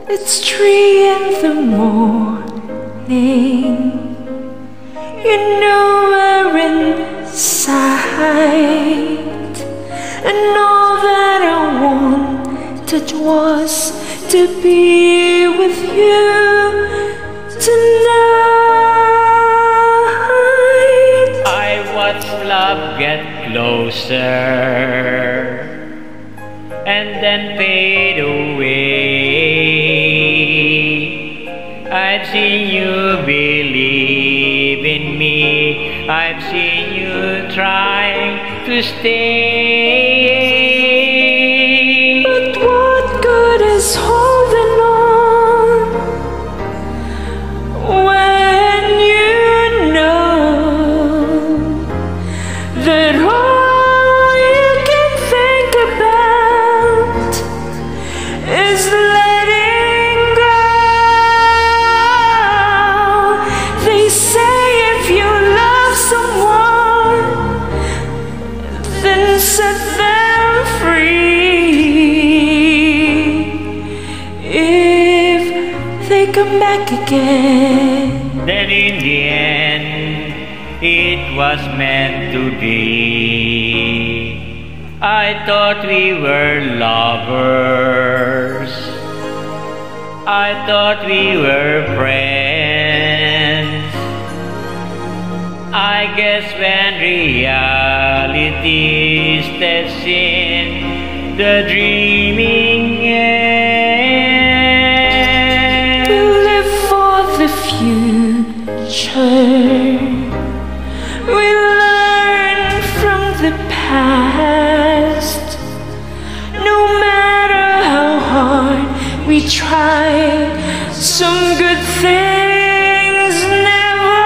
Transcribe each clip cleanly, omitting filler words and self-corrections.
It's 3 in the morning. You know we're inside, and all that I wanted was to be with you tonight. I watch love get closer and then fade away. I've seen you believe in me, I've seen you trying to stay. But what good is holding on when you know that all you can think about is letting go? They say if you love someone, then set them free. If they come back again, Then in the end, it was meant to be. I thought we were lovers, I thought we were friends. I guess when reality steps in, the dreaming ends. we live for the future. We learn from the past. No matter how hard we try, some good things never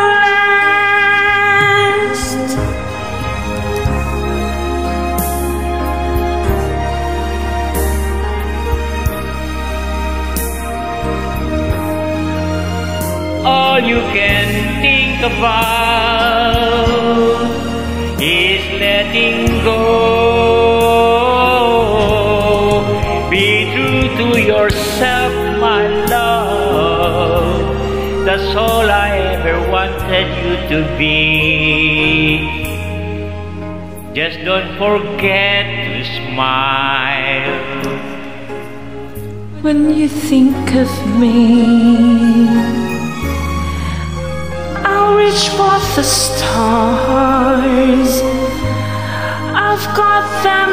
last. All you can think about is letting go. Be true to yourself, my love. That's all I ever wanted you to be. Just don't forget to smile When you think of me, I'll reach for the stars. I've got them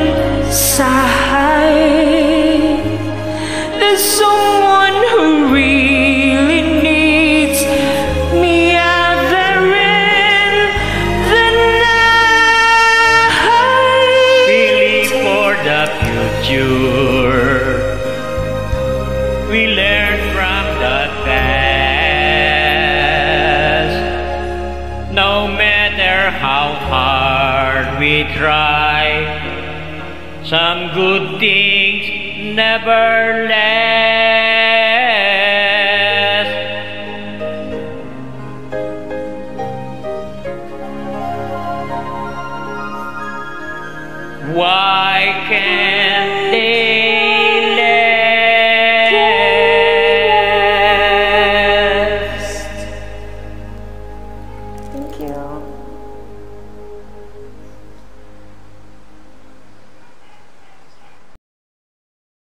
inside. There's someone who really needs me out there in the night. Believe for the future. We learn from the past. No matter how hard we try, some good things never last. Why can't